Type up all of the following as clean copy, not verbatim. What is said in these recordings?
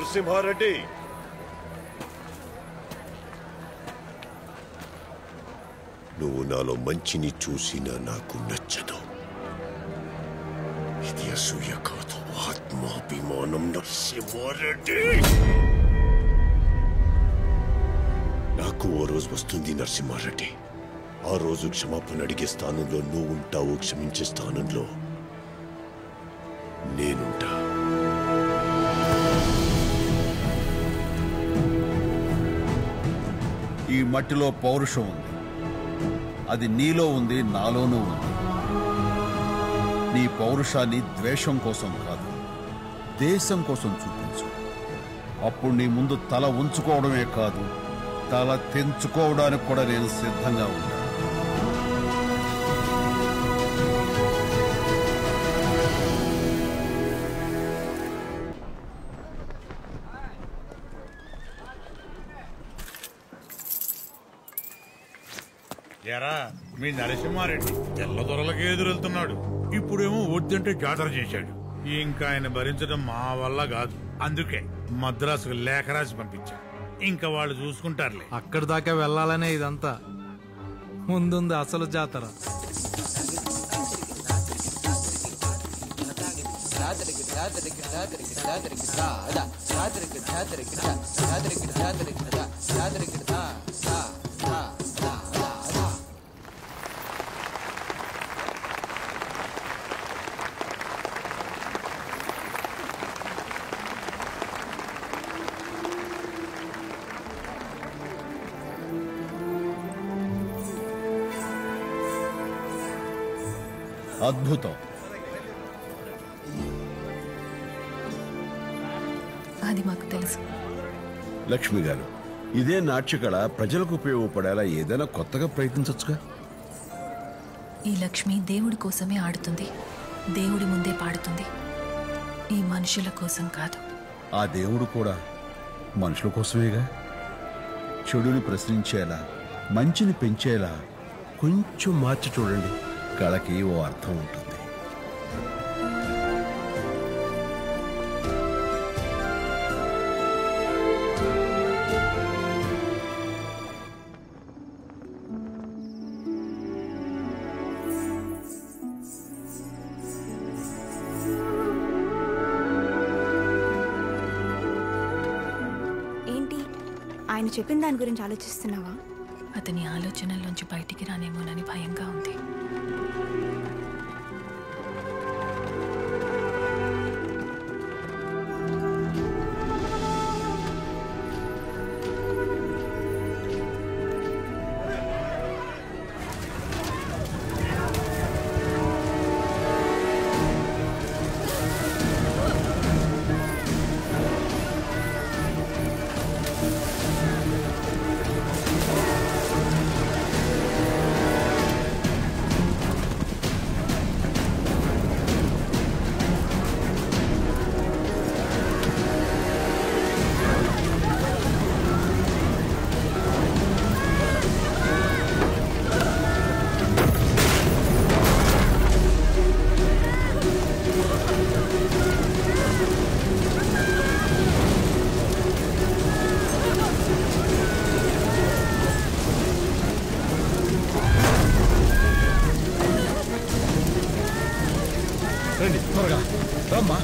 నరసింహారెడ్డి, నువ్వు నాలో మంచిని చూసినా నాకు నచ్చదు. ఇది అసూయ కాదు, ఆత్మాభిమానం. నరసింహారెడ్డి, నాకు ఓ రోజు వస్తుంది నరసింహారెడ్డి. ఆ రోజు క్షమాపణ అడిగే స్థానంలో నువ్వు ఉంటావు, క్షమించే స్థానంలో నేనుంటా. ఈ మట్టిలో పౌరుషం ఉంది, అది నీలో ఉంది, నాలోనూ ఉంది. నీ పౌరుషాన్ని ద్వేషం కోసం కాదు, దేశం కోసం చూపించు. అప్పుడు నీ ముందు తల ఉంచుకోవడమే కాదు, తల తెంచుకోవడానికి కూడా నేను సిద్ధంగా ఉన్నా. ఎరా మీ నరసింహారెడ్డి తెల్ల దొరలకి ఎదురెళ్తున్నాడు. ఇప్పుడేమో వద్దంటే జాతర చేశాడు. ఇంకా ఆయన భరించడం మా వల్ల కాదు. అందుకే మద్రాసుకు లేఖ రాసి పంపించా. ఇంకా వాళ్ళు చూసుకుంటారులే. అక్కడి దాకా వెళ్లాలనే ఇదంతా. ముందుంది అసలు జాతర. అద్భుతం. అది మాకు తెలుసు. లక్ష్మి గారు, ఇదే నాట్యకళ ప్రజలకు ఉపయోగపడేలా ఏదైనా కొత్తగా ప్రయత్నించొచ్చుగా. ఈ లక్ష్మి దేవుడి కోసమే ఆడుతుంది, దేవుడి ముందే పాడుతుంది, ఈ మనుషుల కోసం కాదు. ఆ దేవుడు కూడా మనుషుల కోసమేగా. చెడుని ప్రశ్నించేలా, మంచిని పెంచేలా కొంచెం మార్చి చూడండి, కళకి ఓ అర్థం ఉంటుంది. ఏంటి ఆయన చెప్పిన దాని గురించి ఆలోచిస్తున్నావా? అతని ఆలోచనల్లోంచి బయటికి రానేమోనని భయంగా ఉంది. రండి త్వరగా రమ్మా.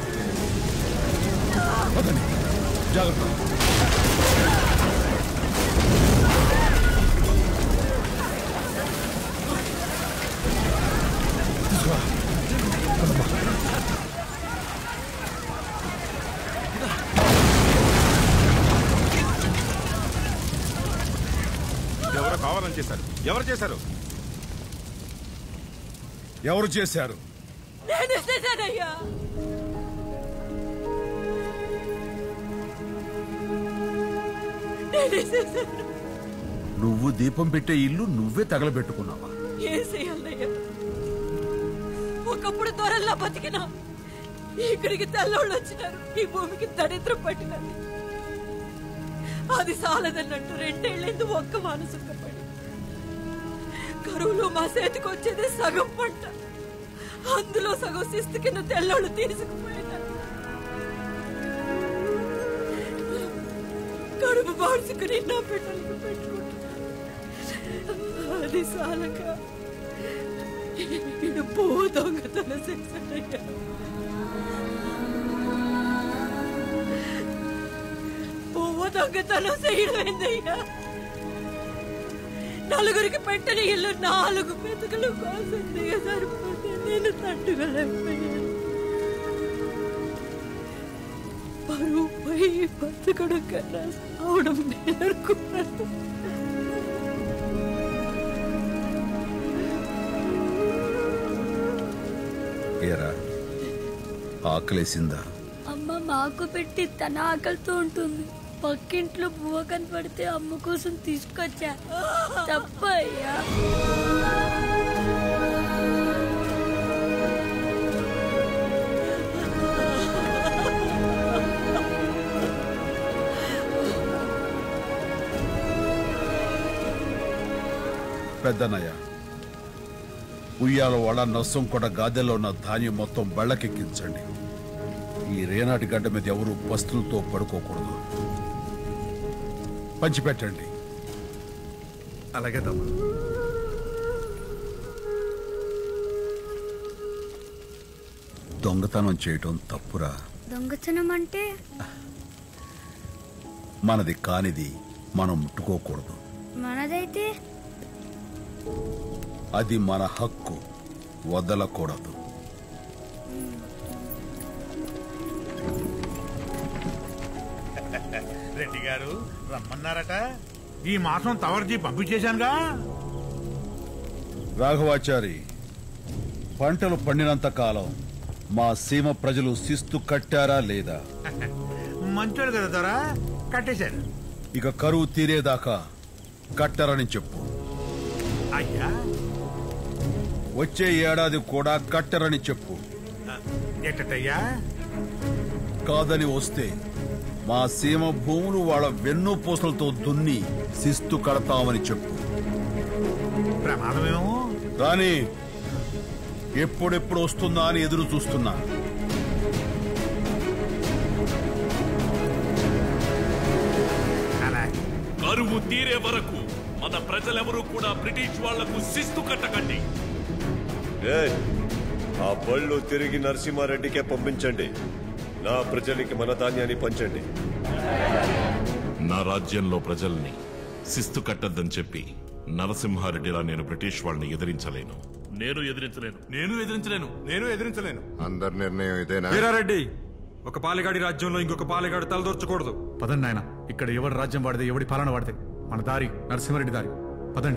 వదండి, జాగ్రత్త. ఎవరు కావాలని చేశారు? ఎవరు చేశారు? ఎవరు చేశారు? నువ్వు దీపం పెట్టే ఇల్లు నువ్వే తగలబెట్టుకున్నావా? ఒకప్పుడు దొరల్లా బతికినా ఇక్కడికి తెల్లోళ్ళు వచ్చినారు, ఈ భూమికి దరిద్రం పట్టినది. అది సాలదన్నట్టు 2 ఏళ్ళేందు ఒక్క మానసుఖపడి కరువులో మా చేతికి వచ్చేది సగం పంట, అందులో సగం శిస్తు కింద తెల్లోళ్ళు తీసుకుపోయినారు. కడుపు మార్చుకుని నా బిడ్డలకు పెట్టుకుంటున్నాను. అది సాలక ఈయన పో దొంగతనం చేశాడయ్యా. పువ్వు దొంగతనం చేయడం ఏందయ్యా? నలుగురికి పెట్టిన ఇల్లు 4 మెతుకుల కోసం దిగజారిపోతే నేను తట్టుకోలేకపోయాను. పరువు పోయి బతకడం కన్నా అవడం నేర్చుకున్నాను. ఏరా ఆకలేసిందా? అమ్మ మాకు పెట్టి తన ఆకలితో ఉంటుంది. పక్కింట్లో బువ్వ కనపడితే అమ్మ కోసం తీసుకొచ్చా. తప్పయ్యా. పెద్దనయ్య, ఉయ్యాల వాడ నష్టం కూడా గాదెలో ఉన్న ధాన్యం మొత్తం బళ్ళకెక్కించండి. ఈ రేనాటి గడ్డ మీద ఎవరు వస్తువులతో పడుకోకూడదు. పంచిపెట్టండి. అలాగే తమ్ముడు. దొంగతనం చేయటం తప్పురా. దొంగతనం అంటే మనది కానిది మనం ముట్టుకోకూడదు. మనదైతే అది మన హక్కు, వదలకూడదు. రెడ్డి గారు రమ్మన్నారట. ఈ మాసం తవర్జీ పంపించేశానుగా. రాఘవాచారి, పంటలు పండినంత కాలం మా సీమ ప్రజలు శిస్తు కట్టారా లేదా? మంచోడు కదా దొరా, కట్టేశారు. ఇక కరువు తీరేదాకా కట్టరని చెప్పు. అయ్యా, వచ్చే ఏడాది కూడా కట్టరని చెప్పు. ఎట్టయ్యా? కాదని వస్తే మా సీమ భూములు వాళ్ళ వెన్నుపూసలతో దున్ని శిస్తు కడతామని చెప్పు. ప్రమాదమేమో. కానీ ఎప్పుడెప్పుడు వస్తుందా అని ఎదురు చూస్తున్నా. కరువు తీరే వరకు మన ప్రజలెవరూ కూడా బ్రిటిష్ వాళ్లకు శిస్తు కట్టకండి. ఆ బళ్ళు తిరిగి నరసింహారెడ్డికే పంపించండి. నా ప్రజలకి మన ధాన్యాన్ని పంచండి. నా రాజ్యంలో ప్రజల్ని శిస్తు కట్టద్దని చెప్పి నరసింహారెడ్డిలా నేను బ్రిటిష్ వాళ్ళని ఎదిరించలేను. అందరి నిర్ణయం ఇదేనా? వీరారెడ్డి, ఒక పాలెగాడి రాజ్యంలో ఇంకొక పాలెగాడు తలదొర్చకూడదు. పదండి నాయన, ఇక్కడ ఎవడి రాజ్యం వాడితే ఎవడి పాలన వాడితే మన దారి నరసింహారెడ్డి దారి. పదండి.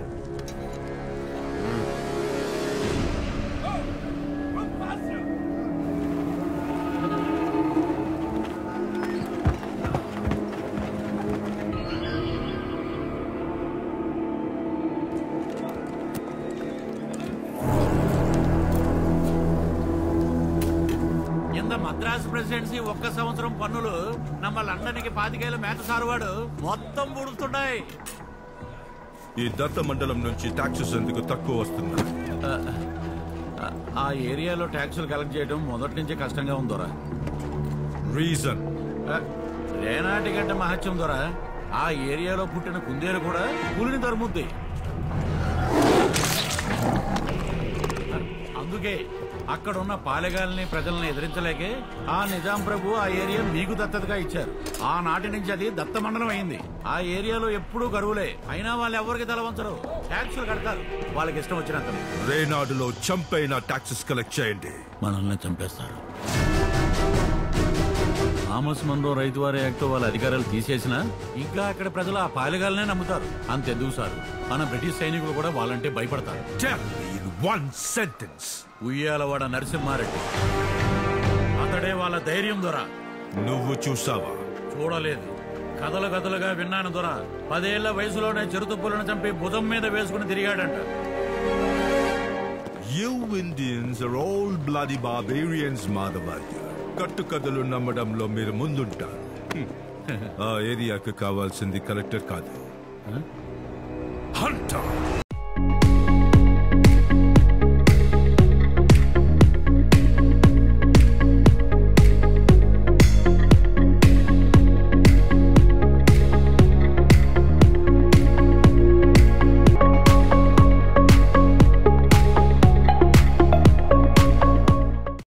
మద్రాసు ప్రెసిడెన్సీ 1 సంవత్సరం పన్నులు నమ్మ లండన్కి 25 మేత సారువాడు మొత్తం పుడుతున్నాయి. ఈ దత్త మండలం నుంచి టాక్సెస్ ఎందుకు తక్కువ వస్తున్నాయి? ఆ ఏరియాలో ట్యాక్సులు కలెక్ట్ చేయడం మొదటి నుంచి కష్టంగా ఉందోరా. రీజన్ రేనాటి గడ్డ మహత్యం దొరా. ఆ ఏరియాలో పుట్టిన కుందేలు కూడా కూలిని తరుముద్ది. అందుకే అక్కడున్న పాలెగాల్ని ప్రజల్ని ఎదిరించలేకే ఆ నిజాం ప్రభు ఆ ఏరియా మీకు దత్తతగా ఇచ్చారు. ఆనాటి నుంచి అది దత్త మండలం అయింది. ఆ ఏరియాలో ఎప్పుడూ కరువులే. అయినా వాళ్ళు ఎవరికి తల వంచరు, ట్యాక్సులు కడతారు వాళ్ళకి ఇష్టం వచ్చినంత. రేనాడులో చంపైన టాక్సెస్ కలెక్ట్ చేయండి. మనల్ని చంపేస్తారు. థామస్ మన్రో రైతువారి యాక్ట్ వాళ్ళ అధికారాలు తీసేసినా ఇంకా అక్కడ ప్రజలు ఆ పాలెగాలనే నమ్ముతారు. అంతెందుకు సార్, మన బ్రిటిష్ సైనికులు కూడా వాళ్ళంటే భయపడతారు. ఉయ్యాలవాడ నరసింహారెడ్డి అతడే వాళ్ళ ధైర్యం దొర. నువ్వు చూసావా? చూడలేదు, కథలు కథలుగా విన్నాను దొర. 10 ఏళ్ల వయసులోనే చిరుతుప్పులను చంపి భుజం మీద వేసుకుని తిరిగాడంట. You Indians are all bloody barbarians, Madhavayya. కట్టు కథలు నమ్మడంలో మీరు ముందుంటారు. ఆ ఏరియాకు కావాల్సింది కలెక్టర్ కాదు,